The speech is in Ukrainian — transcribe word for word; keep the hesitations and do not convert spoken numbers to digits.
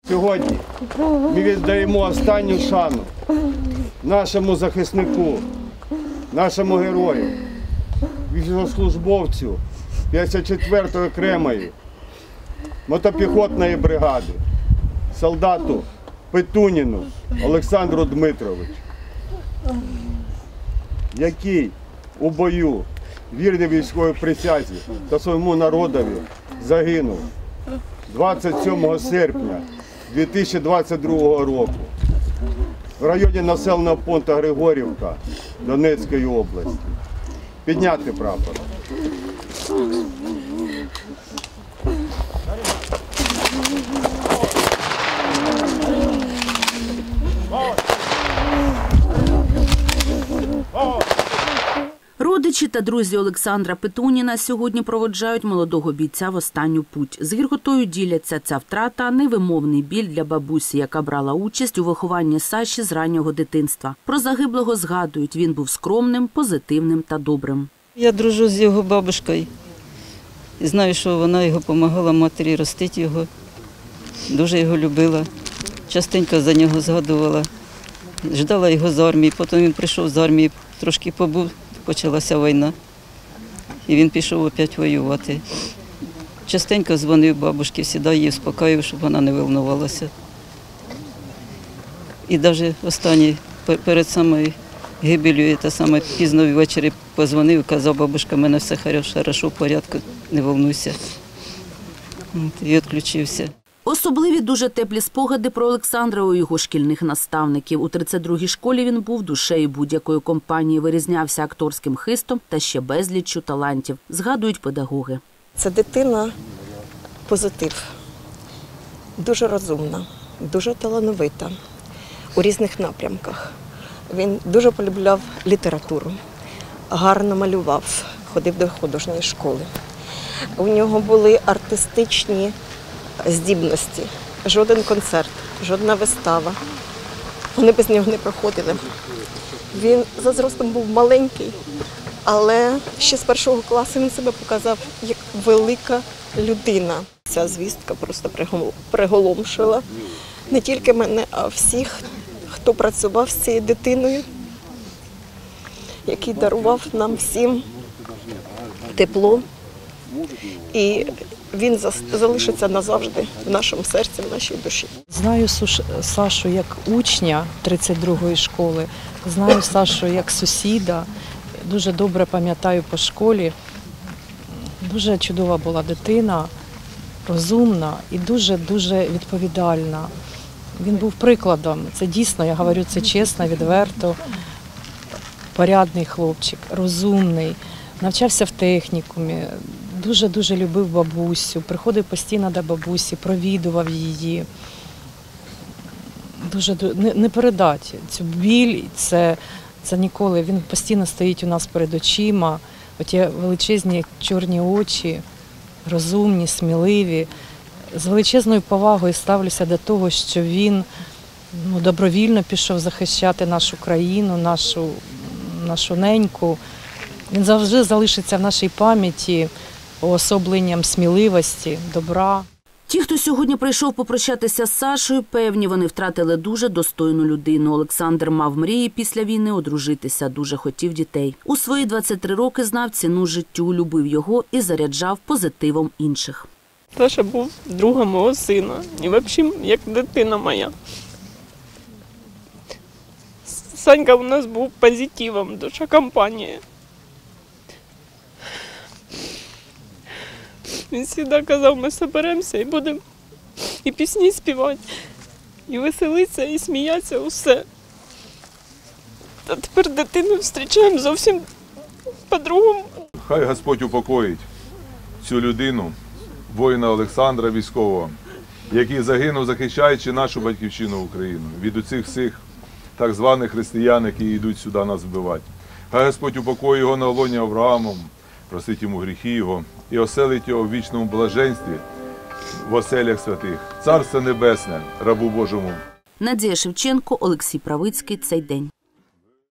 Сьогодні ми віддаємо останню шану нашому захиснику, нашому герою, військовослужбовцю п'ятдесят четвертої окремої мотопіхотної бригади, солдату Петуніну Олександру Дмитровичу, який у бою вірний військовій присязі та своєму народові загинув двадцять сьомого серпня дві тисячі двадцять другого року в районі населеного пункту Григорівка Донецької області. Підняти прапор. Родичі та друзі Олександра Петуніна сьогодні проводжають молодого бійця в останню путь. З гіркотою діляться: ця втрата – невимовний біль для бабусі, яка брала участь у вихованні Саші з раннього дитинства. Про загиблого згадують: він був скромним, позитивним та добрим. Я дружу з його бабушкою. Знаю, що вона його допомагала матері ростити його. Дуже його любила. Частенько за нього згадувала. Ждала його з армії, потім він прийшов з армії, трошки побув. Почалася війна, і він пішов опять воювати. Частенько дзвонив бабушці, завжди її успокоював, щоб вона не волнувалася. І навіть останній, перед самою гибелью, та саме пізно ввечері подзвонив і казав: бабушка, в мене все хорошо, в порядку, не волнуйся. І відключився. Особливі дуже теплі спогади про Олександра у його шкільних наставників. У тридцять другій школі він був душею будь-якої компанії, вирізнявся акторським хистом та ще безліччю талантів, згадують педагоги. Це дитина позитив, дуже розумна, дуже талановита у різних напрямках. Він дуже полюбляв літературу, гарно малював, ходив до художньої школи. У нього були артистичні здібності. Жоден концерт, жодна вистава. Вони без нього не проходили. Він за зростом був маленький, але ще з першого класу він себе показав як велика людина. Ця звістка просто приголомшила не тільки мене, а всіх, хто працював з цією дитиною, який дарував нам всім тепло. І він залишиться назавжди в нашому серці, в нашій душі. Знаю Сашу як учня тридцять другої школи, знаю Сашу як сусіда, дуже добре пам'ятаю по школі. Дуже чудова була дитина, розумна і дуже-дуже відповідальна. Він був прикладом, це дійсно, я говорю це чесно, відверто, порядний хлопчик, розумний, навчався в технікумі. Дуже-дуже любив бабусю, приходив постійно до бабусі, провідував її. Дуже, не, не передати цю біль, це, це ніколи. Він постійно стоїть у нас перед очима, оті величезні чорні очі, розумні, сміливі. З величезною повагою ставлюся до того, що він ну, добровільно пішов захищати нашу країну, нашу, нашу неньку. Він завжди залишиться в нашій пам'яті уособленням сміливості, добра. Ті, хто сьогодні прийшов попрощатися з Сашою, певні, вони втратили дуже достойну людину. Олександр мав мрії після війни одружитися, дуже хотів дітей. У свої двадцять три роки знав ціну життю, любив його і заряджав позитивом інших. Саша був другом мого сина і взагалі як дитина моя. Санька у нас був позитивом, душа компанії. Він завжди казав, ми зберемося і будемо і пісні співати, і веселитися, і сміятися, усе. А тепер дитину зустрічаємо зовсім по-другому. Хай Господь упокоїть цю людину, воїна Олександра військового, який загинув, захищаючи нашу батьківщину Україну від оцих всіх так званих християн, які йдуть сюди нас вбивати. Хай Господь упокоїть його на лоні Авраамом, простить йому гріхи його і оселить його в вічному блаженстві в оселях святих. Царство Небесне, рабу Божому. Надія Шевченко, Олексій Правицький. Цей день.